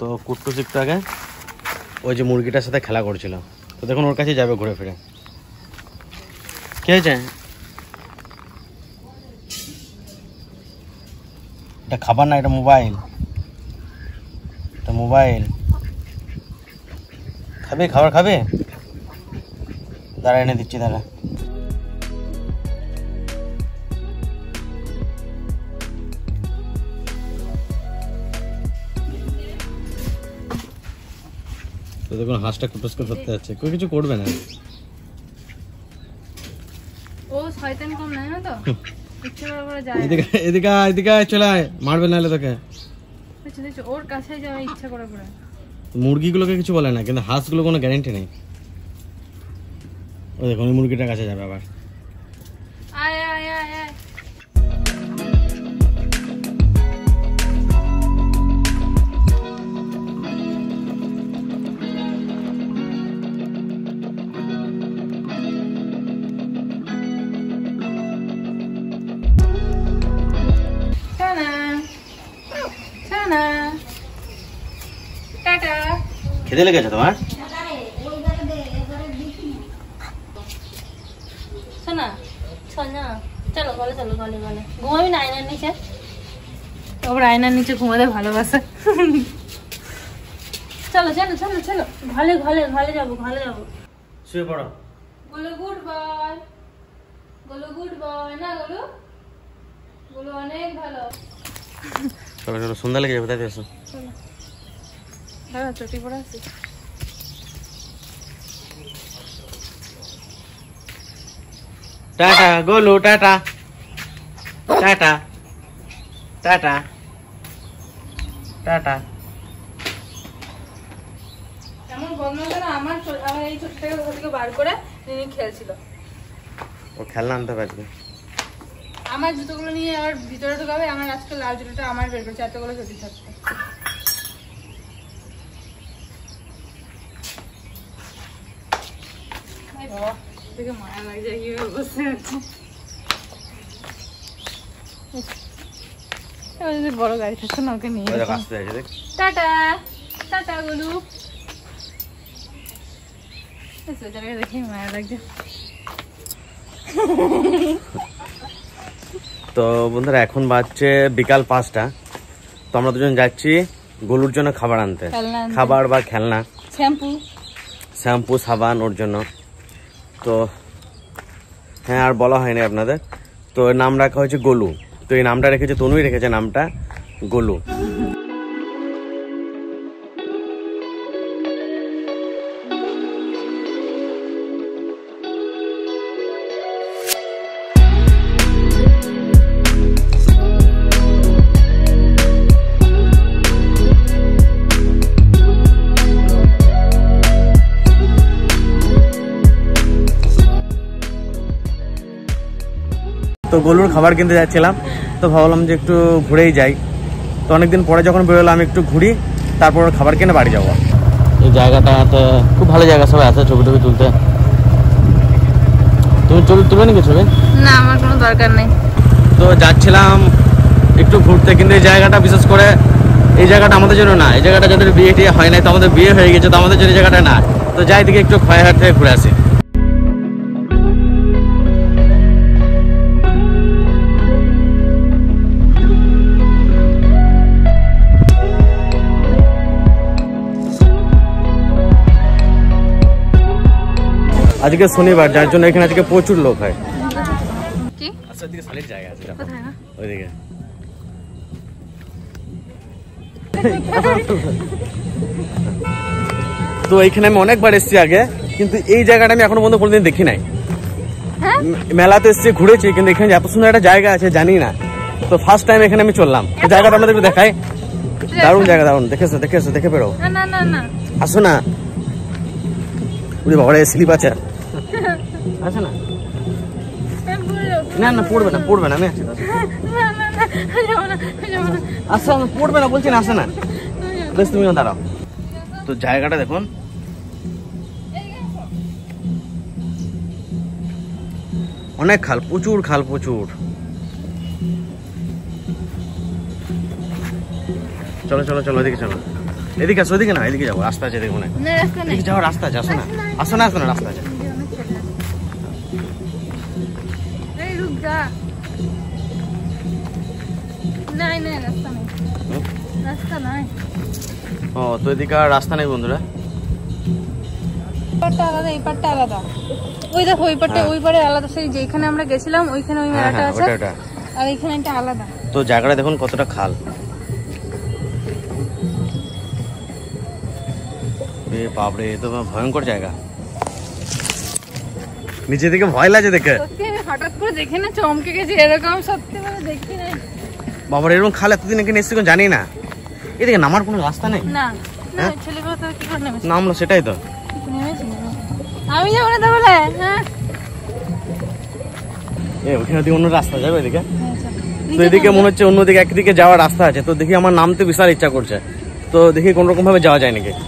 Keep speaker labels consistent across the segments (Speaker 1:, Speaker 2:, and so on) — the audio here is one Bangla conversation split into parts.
Speaker 1: তো কুট্টুস একটু আগে ওই যে মুরগিটার সাথে খেলা করছিল, তো দেখুন ওর কাছে যাবে ঘুরে ফিরে। কে হয়েছে? এটা খাবার না, এটা মোবাইল। এটা মোবাইল খাবে, খাবার খাবে, দাঁড়া এনে দিচ্ছি, দাঁড়া। তো দেখুন হাঁসটা কুটুসকে ধরতে যাচ্ছে, কেউ কিছু করবে না।
Speaker 2: ও শয়তান কম না তো, ইচ্ছে করে যায়।
Speaker 1: এদিকে এদিকে এদিকে চলে আয়, মারবে নালে তোকে।
Speaker 2: ওর কাছে যাবে ইচ্ছা করে করে।
Speaker 1: মুরগিগুলোকে কিছু বলে না, কিন্তু হাঁসগুলো কোনো গ্যারান্টি নেই। ও দেখুন ওই মুরগিটার কাছে যাবে আবার।
Speaker 2: আয় আয় আয় আয়।
Speaker 1: খেতে লেগেছে তোমার?
Speaker 2: শোনা শোনা, চলো গলে চলো, গলে গলে ঘুমাবি না আয়নার নিচে? ওর আয়নার নিচে ঘুমাতে ভালোবাসে। চলো চলো চলো চলো, ঘলে ঘলে ঘলে যাবো, ঘলে যাবো।
Speaker 1: শুয়ে পড়ো।
Speaker 2: Golu good boy, Golu good boy না, গোলু গোলু অনেক ভালো।
Speaker 1: চলো চলো, সন্ধ্যা লেগে যাবে, তাই এসো।
Speaker 2: চলো দাদা, চটি পড়া আছে।
Speaker 1: Tata Golu, tata tata tata tata.
Speaker 2: এমন বদমাশ না, আমার এই ছোটটাকে ওখান থেকে বার করে নিয়ে খেলছিল।
Speaker 1: ও খেলনা আনতে পারবে।
Speaker 2: আমার জুতোগুলো নিয়ে আবার ভিতরে ঢুকাবে। আমার আজকে লাল জুতোটা আমার বের করছে, এতগুলো চটি থাকতে। দেখে মায়া লাগছে, কিভাবে বসে আছে। যদি বড় গাড়ি থাকতো না, ওকে নিয়ে টাটা টাটা গোলু। সোয়েটারকে দেখে মায়া লাগছে।
Speaker 1: তো বন্ধুরা এখন বাজছে বিকাল 5টা। তো আমরা দুজন যাচ্ছি গোলুর জন্য খাবার আনতে, খাবার বা খেলনা, শ্যাম্পু সাবান ওর জন্য। তো হ্যাঁ, আর বলা হয়নি আপনাদের, তো নাম রাখা হয়েছে গোলু। তো এই নামটা রেখেছে তনুই, রেখেছে নামটা গোলু। তো গোলুর খাবার কিনতে যাচ্ছিলাম, তো ভাবলাম যে একটু ঘুরেই যাই। তো অনেকদিন পরে যখন বেরোলাম একটু ঘুরি, তারপর খাবার কিনে বাড়ি যাবো। এই জায়গাটাতে খুব ভালো জায়গা, সবাই আছে ছবি টবি তুলতে। তুমি ছবি তুলবে নাকি ছবি?
Speaker 2: না, আমার কোনো দরকার নেই।
Speaker 1: তো যাচ্ছিলাম একটু ঘুরতে, কিন্তু এই জায়গাটা বিশেষ করে এই জায়গাটা আমাদের জন্য না। এই জায়গাটা যাদের বিয়ে টিয়ে হয় নাই, তো আমাদের বিয়ে হয়ে গেছে, তো আমাদের জন্য এই জায়গাটা না। তো যাই দিকে একটু খয়ারহাট থেকে ঘুরে আসি। আজকে শনিবার, যার জন্য এখানে আজকে প্রচুর লোক হয়।
Speaker 2: কি
Speaker 1: আচ্ছা, এদিকে শালির জায়গা আছে,
Speaker 2: কোথায়?
Speaker 1: ওইদিকে। তো এইখানে আমি অনেকবার এসেছি আগে, কিন্তু এই জায়গাটা আমি এখনো পর্যন্ত কোনোদিন দেখি নাই। মেলাতে এসেছি, ঘুরেছি, কিন্তু এখানে এত সুন্দর একটা জায়গা আছে জানি না। তো ফার্স্ট টাইম এখানে আমি চললাম। জায়গাটা আপনাদের একটু দেখাই, দারুণ জায়গা, দারুণ। দেখেছো দেখেছো, দেখে বেরো, আসো না। বাবা স্লিপ আছে, আছে না? না না, পড়বে না, পড়বে না, আমি আছি। আসো, পড়বে না বলছি না, আসে না। বেশ, তুমি দাঁড়াও। তো জায়গাটা দেখুন, অনেক খাল, প্রচুর খাল, প্রচুর। চলো চলো চলো, এদিকে চলো। এদিকে আসো, ওদিকে না, এদিকে যাবো, রাস্তা আছে দেখো না, এদিকে যাও, রাস্তা আছে, আসো না, আসো না, আসো না, রাস্তা আছে। ও তো এদিকে আর রাস্তা নেই বন্ধুরা,
Speaker 2: আলাদা, এই পারটা আলাদা, ওই দেখো ওই পারটা ওই পারে আলাদা, সেই যেখানে আমরা গেছিলাম ওইখানে ওই মেলাটা আছে, আর এইখানে এটা আলাদা।
Speaker 1: তো জায়গাটা দেখুন কতটা খাল, বাপরে এ তো ভয়ঙ্কর জায়গা, নিচে দিকে ভয় লাগে দেখে,
Speaker 2: সত্যি আমি হঠাৎ করে দেখে না চমকে গেছি, এরকম সত্যি মানে দেখি নাই
Speaker 1: বাবার, এরকম খাল এতদিন এখানে এসেছি জানি না, এদিকে নামার কোনো রাস্তা নেই
Speaker 2: না, ছেলেগুলো তো কি করে নেমেছে,
Speaker 1: নামলো সেটাই তো,
Speaker 2: আমি যাবো না তাহলে, হ্যাঁ
Speaker 1: ওখানে দিকে অন্য রাস্তা যাবে এদিকে, তো এদিকে মনে হচ্ছে অন্যদিকে একদিকে যাওয়ার রাস্তা আছে, তো দেখি আমার নামতে বিশাল ইচ্ছা করছে, তো দেখি কোন রকম ভাবে যাওয়া যায় নাকি।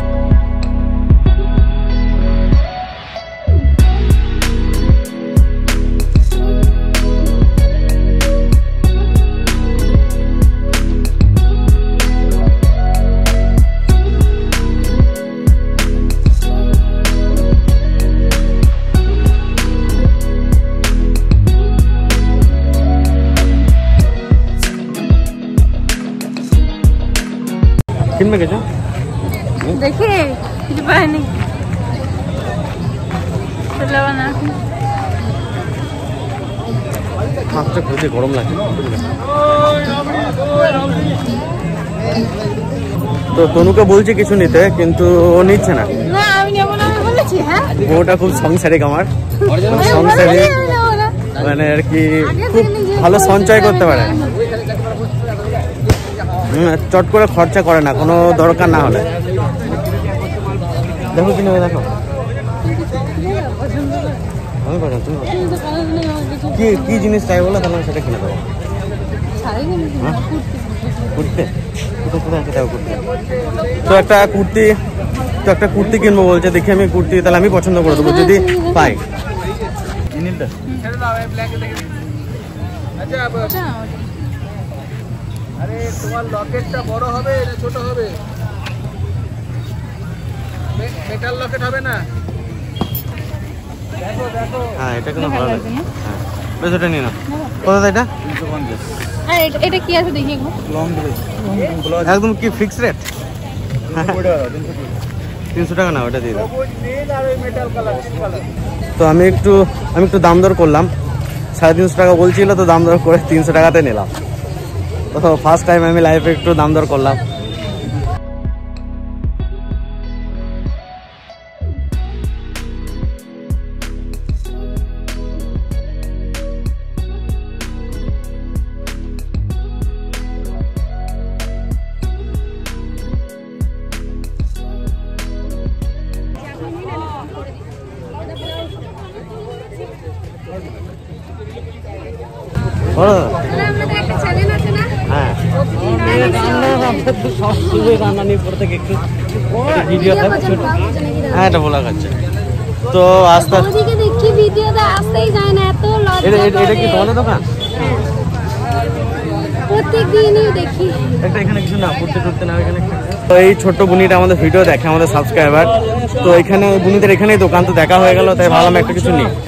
Speaker 1: কিনবে কিছু
Speaker 2: দেখি কিছু পাইনি,
Speaker 1: মাছটা খুবই গরম লাগে, তো তনুকে বলছি কিছু নিতে কিন্তু ও নিচ্ছে না, ওটা খুব সংসারিক, আমার সংসারিক মানে আর কি, খুব ভালো সঞ্চয় করতে পারে, চট করে খরচা করে না কোনো দরকার না হলে। দেখো কিনে দেখো, কি জিনিস চাই বলো তাহলে সেটা কিনে দেবো, কুর্তি কোথায় আছে দেখো, কুর্তি তো একটা কুর্তি কিনবো বলছে, দেখি আমি কুর্তি তাহলে আমি পছন্দ করে দেবো যদি পাই।
Speaker 3: আরে তোমার লকেটটা বড় হবে না ছোট হবে? মেটাল লকেট হবে না? দেখো দেখো,
Speaker 1: হ্যাঁ এটা কিন্তু ভালো লাগে, হ্যাঁ বেশ এটা নিয়ে নাও। কত এটা? 350।
Speaker 2: আর এটা কি আছে দেখি একটু,
Speaker 3: লং ড্রেস
Speaker 1: একদম কি ফিক্স রেট? 300 টাকা না, ওটা দিয়ে দাও। তো আমি একটু দাম দর করলাম, 350 টাকা বলছিল, তো দাম দর করে 300 টাকাতে নিলাম। তো ফার্স্ট টাইম আমি লাইফে একটু দাম দর করলাম। হ্যাঁ এটা বলা যাচ্ছে। তো আস্তে আস্তে এটা কি তোমাদের দোকান? এখানে কিছু না পড়তে টুরতে না, এখানে তো এই ছোট্ট বুনিটা আমাদের ভিডিও দেখে, আমাদের সাবস্ক্রাইবার, তো এখানে বুনিদের এখানেই দোকান, তো দেখা হয়ে গেল, তাই ভাবলাম একটা কিছু নিই।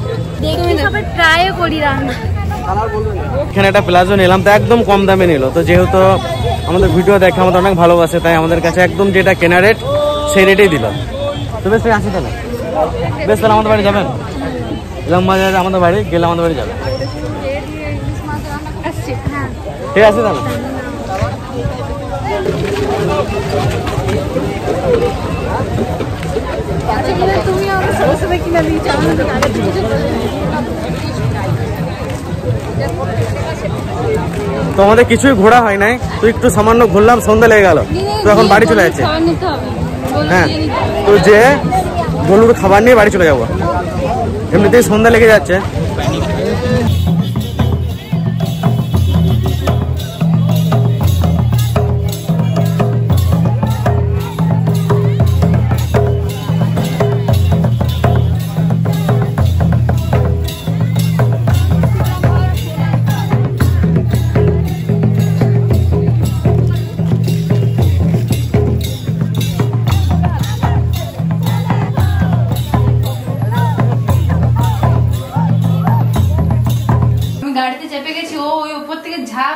Speaker 1: এখানে একটা প্লাজো নিলাম, তো একদম কম দামে নিল, তো যেহেতু আমাদের ভিডিও দেখে আমাদের অনেক ভালোবাসে, তাই আমাদের কাছে একদম যেটা কেনা রেট সেই রেটেই দিল। তো বেশ আসি তাহলে, বেশ তাহলে আমাদের বাড়ি যাবেন, ইলাম বাজার আমাদের বাড়ি গেলে আমাদের বাড়ি যাবেন, ঠিক আছে তাহলে। তো আমাদের কিছুই ঘোরা হয় নাই, তো একটু সামান্য ঘুরলাম, সন্ধ্যা লেগে গেল, তো এখন বাড়ি চলে যাচ্ছে। হ্যাঁ তো যে গলুর খাবার নিয়ে বাড়ি চলে যাবো, এমনিতেই সন্ধ্যা লেগে যাচ্ছে।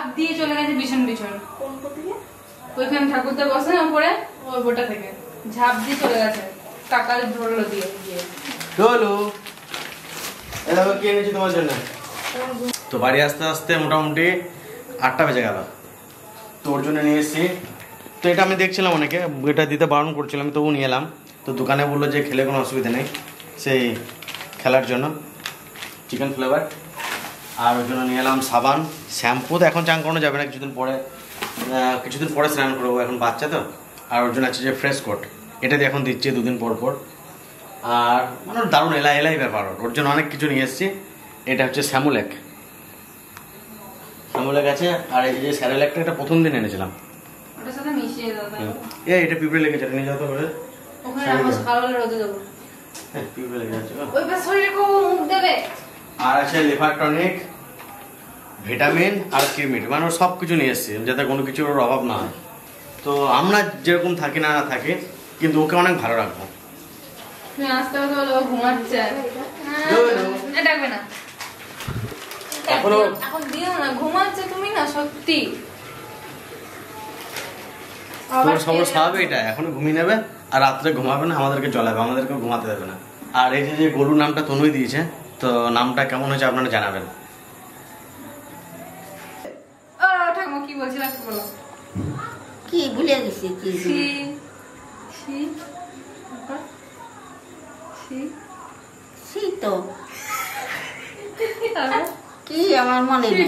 Speaker 2: দিয়ে চলে গেছে বিছন বিছন। ওইখানে ঠাকুরদা বসে না উপরে, ওই বোটা থেকে ঝাঁপ দিয়ে চলে গেছে, কাকাল ধরলো দিয়ে দিয়ে।
Speaker 1: চলো এটা কি এনেছি তোমার জন্য। তো বাড়ি আসতে আসতে মোটামুটি 8টা বেজে গেল। তো ওর জন্য নিয়ে এসেছি। তো এটা আমি দেখছিলাম অনেকে এটা দিতে বারণ করছিলাম, তবু নিয়ে এলাম। তো দোকানে বললো যে খেলে কোনো অসুবিধা নেই, সেই খেলার জন্য চিকেন ফ্লেভার। আর ওর জন্য নিয়ে এলাম সাবান, শ্যাম্পু। তো এখন চান করানো যাবে না, কিছুদিন পরে স্নান করবো, এখন বাচ্চা তো। আর ওর জন্য আছে যে ফ্রেশ কোট, এটা দিয়ে এখন দিচ্ছি 2 দিন পর পর। আর মানে দারুণ এলাই ব্যাপার। ওর জন্য অনেক কিছু নিয়ে এসেছি। এটা হচ্ছে স্যামুলেক আছে। আর এই যে স্যারেলেকটা, এটা প্রথম দিন এনেছিলাম।
Speaker 2: ওটার সাথে মিশিয়ে দাও।
Speaker 1: এটা পিঁপড়ে লেগেছে, নিয়ে যাও তো করে।
Speaker 2: ওখানে আমার ভালো রোদে দেবো।
Speaker 1: হ্যাঁ পিঁপড়ে লেগে যাচ্ছে।
Speaker 2: ওই পাশে শরীরে কো মুখ দেবে।
Speaker 1: আর আছে লিভার টনিক, ভিটামিন আর কিরমিট, মানে সব কিছু নিয়ে এসেছি যাতে কোনো কিছুর ওর অভাব না হয়। তো আমরা যেরকম থাকি না থাকি, কিন্তু ওকে অনেক ভালো রাখবো।
Speaker 2: তুমি আসতে হবে বলো, ঘুমাচ্ছে। ডাকবে না এখন দিও না, ঘুমাচ্ছে তুমি না সত্যি।
Speaker 1: তোমার সব স্বাভাবিক, এটা এখনো ঘুমিয়ে নেবে আর রাত্রে ঘুমাবে না, আমাদেরকে জ্বলাবে, আমাদেরকে ঘুমাতে দেবে না। আর এই যে গরুর নামটা তনুই দিয়েছে, তো নামটা কেমন হয়েছে আপনারা জানাবেন।
Speaker 2: ঠাকুমা কি বলছিলাম বলো।
Speaker 4: কি ভুলে গেছি? কি তো কি আমার মনে নেই।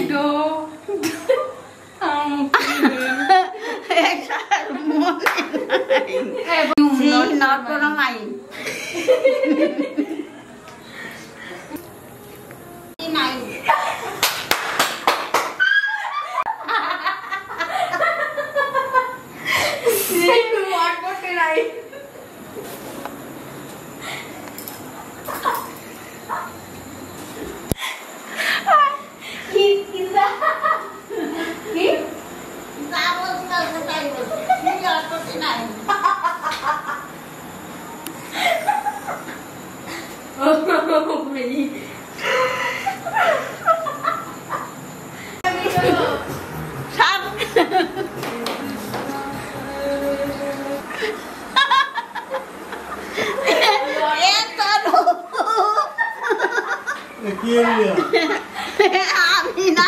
Speaker 4: আমি না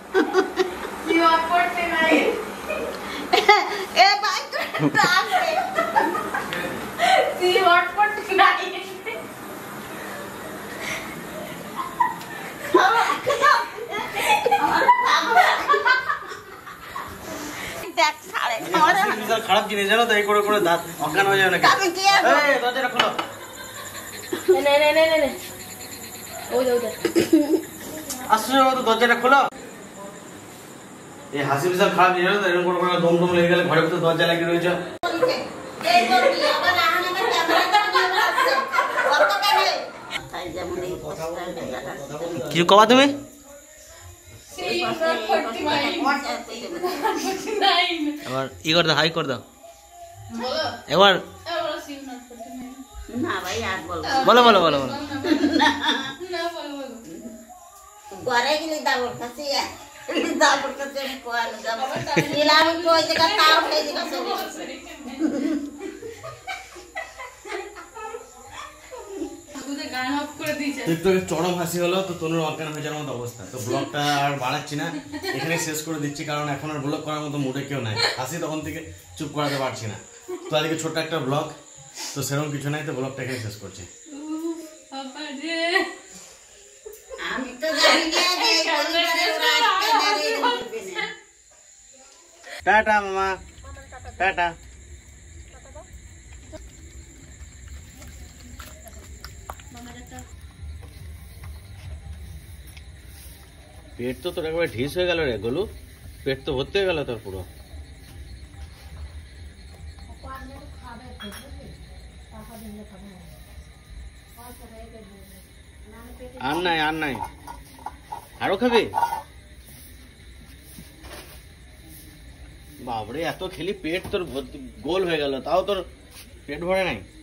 Speaker 1: খারাপ জিনিস জানো তো, এই করে করে দাঁত অজ্ঞান হয়ে যাবে নাকি। দরজাটা খোলো। আসছে তো দরজাটা খোলো। এই হাসি বিশাল খারাপ জিনিস জানো তো, এরকম করে দম দম লেগে গেলে ঘরের ভিতরে দরজা লাগিয়ে রয়েছে। কিছু কবা তুমি? এবার ই করে দাও, হাই করে দাও এবার। বলো বলো বলো বলো।
Speaker 4: ঘরে গেলে দাবর কাছে দাবর কাছে কোয়াল যাব নিলাম তো ওই জায়গা তাও হয়ে গেছে।
Speaker 1: টিকটকে চরম হাসি হলো, তো তনুর অজ্ঞান হয়ে যাওয়ার মতো অবস্থা। তো ব্লগটা আর বাড়াচ্ছি না, এখানে শেষ করে দিচ্ছি, কারণ এখন আর ব্লগ করার মতো মুডে কেউ নাই। হাসি তখন থেকে চুপ করাতে পারছি না। তো আজকে ছোট্ট একটা ব্লগ, তো সেরকম কিছু নাই, তো ব্লগটা এখানে শেষ করছি।
Speaker 4: আমি তো জানি না।
Speaker 1: টাটা মামা, টাটা। পেট তো তোর একবার ঢিস হয়ে গেল রে গোলু, পেট তো ভর্তি হয়ে গেল তোর পুরো। আর নাই আর নাই, আরো খাবি? বাবরে এত খেলি পেট তোর গোল হয়ে গেল, তাও তোর পেট ভরে নাই।